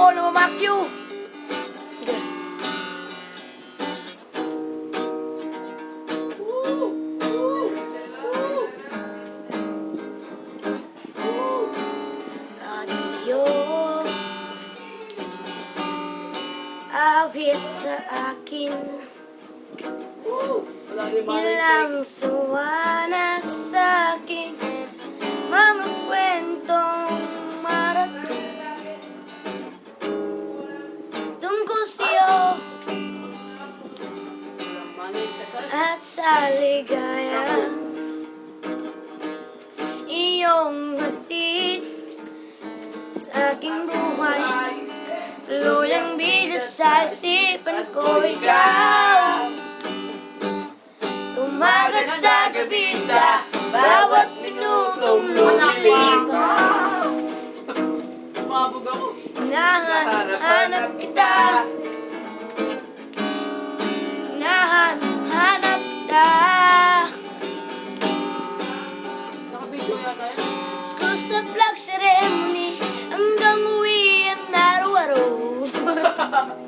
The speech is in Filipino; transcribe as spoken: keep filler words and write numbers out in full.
na mamakyo. Okay. Aksyo awit sa akin, ilang sawana sa akin, mga kwentong maraton tungkol sa'yo at sa ligaya iyong hatid sa aking buhay. Tuluyang bida sa isipan ko ikaw, sumagat sa gabi sa bawat minutong lumilipas. Hinahanap kita, hinahanap kita. Screw sa flag ceremony hanggang uwi ang araw-araw.